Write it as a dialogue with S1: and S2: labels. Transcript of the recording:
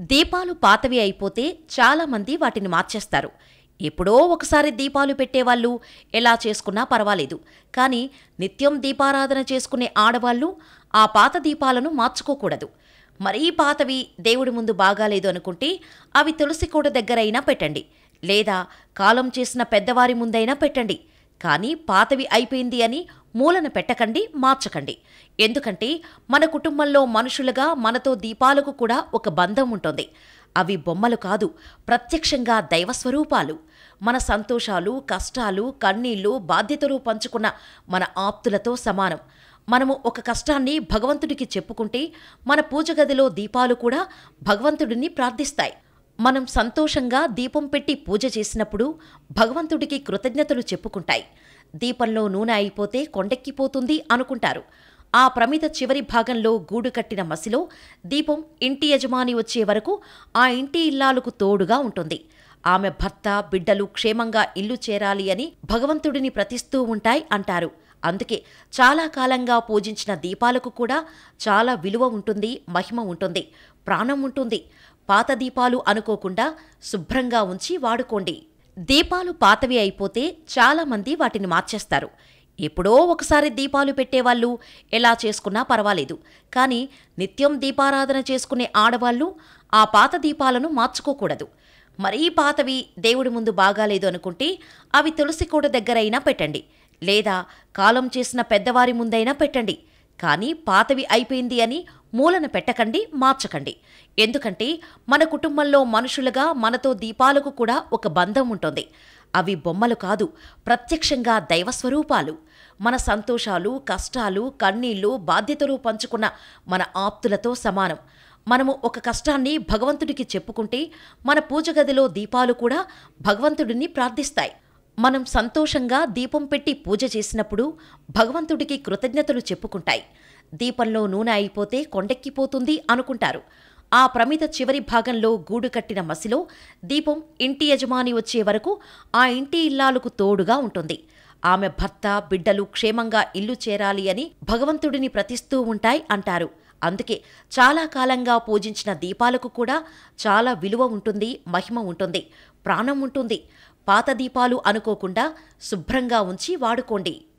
S1: దీపాలు పాతవి అయిపోతే చాలామంది వాటిని మార్చేస్తారు. ఎప్పుడో ఒకసారి దీపాలు పెట్టేవాళ్ళు ఎలా చేసుకున్నా పర్వాలేదు. కానీ నిత్యం దీపారాధన చేసుకునే ఆడవాళ్లు ఆ పాత దీపాలను మార్చుకోకూడదు. మరీ పాతవి దేవుడి ముందు బాగాలేదు అనుకుంటే అవి తులసి కోట దగ్గరైనా పెట్టండి, లేదా కాలం చేసిన పెద్దవారి ముందైనా పెట్టండి. కానీ పాతవి అయిపోయింది అని మూలన పెట్టకండి, మార్చకండి. ఎందుకంటే మన కుటుంబంలో మనుషులుగా మనతో దీపాలకు కూడా ఒక బంధం ఉంటుంది. అవి బొమ్మలు కాదు, ప్రత్యక్షంగా దైవస్వరూపాలు. మన సంతోషాలు, కష్టాలు, కన్నీళ్లు, బాధ్యతలు పంచుకున్న మన ఆప్తులతో సమానం. మనము ఒక కష్టాన్ని భగవంతుడికి చెప్పుకుంటే మన పూజ గదిలో దీపాలు కూడా భగవంతుడిని ప్రార్థిస్తాయి. మనం సంతోషంగా దీపం పెట్టి పూజ చేసినప్పుడు భగవంతుడికి కృతజ్ఞతలు చెప్పుకుంటాయి. దీపంలో నూనె అయిపోతే కొండెక్కిపోతుంది అనుకుంటారు. ఆ ప్రమిద చివరి భాగంలో గూడు కట్టిన మసిలో దీపం ఇంటి యజమాని వచ్చే వరకు ఆ ఇంటి ఇల్లాలకు తోడుగా ఉంటుంది. ఆమె భర్త, బిడ్డలు క్షేమంగా ఇల్లు చేరాలి అని భగవంతుడిని ప్రతిస్తూ ఉంటాయి అంటారు. అందుకే చాలా కాలంగా పూజించిన దీపాలకు కూడా చాలా విలువ ఉంటుంది, మహిమ ఉంటుంది, ప్రాణం ఉంటుంది. పాత దీపాలు అనుకోకుండా శుభ్రంగా ఉంచి వాడుకోండి. దీపాలు పాతవి అయిపోతే చాలామంది వాటిని మార్చేస్తారు. ఎప్పుడో ఒకసారి దీపాలు పెట్టేవాళ్ళు ఎలా చేసుకున్నా పర్వాలేదు. కానీ నిత్యం దీపారాధన చేసుకునే ఆడవాళ్లు ఆ పాత దీపాలను మార్చుకోకూడదు. మరీ పాతవి దేవుడి ముందు బాగాలేదు అనుకుంటే అవి తులసి కోట దగ్గరైనా పెట్టండి, లేదా కాలం చేసిన పెద్దవారి ముందైనా పెట్టండి. కానీ పాతవి అయిపోయింది అని మూలన పెట్టకండి, మార్చకండి. ఎందుకంటే మన కుటుంబంలో మనుషులుగా మనతో దీపాలకు కూడా ఒక బంధం ఉంటుంది. అవి బొమ్మలు కాదు, ప్రత్యక్షంగా దైవస్వరూపాలు. మన సంతోషాలు, కష్టాలు, కన్నీళ్లు, బాధ్యతలు పంచుకున్న మన ఆప్తులతో సమానం. మనము ఒక కష్టాన్ని భగవంతుడికి చెప్పుకుంటే మన పూజ గదిలో దీపాలు కూడా భగవంతుడిని ప్రార్థిస్తాయి. మనం సంతోషంగా దీపం పెట్టి పూజ చేసినప్పుడు భగవంతుడికి కృతజ్ఞతలు చెప్పుకుంటాయి. దీపంలో నూనె అయిపోతే కొండెక్కిపోతుంది అనుకుంటారు. ఆ ప్రమిద చివరి భాగంలో గూడు కట్టిన మసిలో దీపం ఇంటి యజమాని వచ్చే వరకు ఆ ఇంటి ఇల్లాలకు తోడుగా ఉంటుంది. ఆమె భర్త, బిడ్డలు క్షేమంగా ఇల్లు చేరాలి అని భగవంతుడిని ప్రతిస్తూ ఉంటాయి అంటారు. అందుకే చాలా కాలంగా పూజించిన దీపాలకు కూడా చాలా విలువ ఉంటుంది, మహిమ ఉంటుంది, ప్రాణం ఉంటుంది. పాత దీపాలు అనుకోకుండా శుభ్రంగా ఉంచి వాడుకోండి.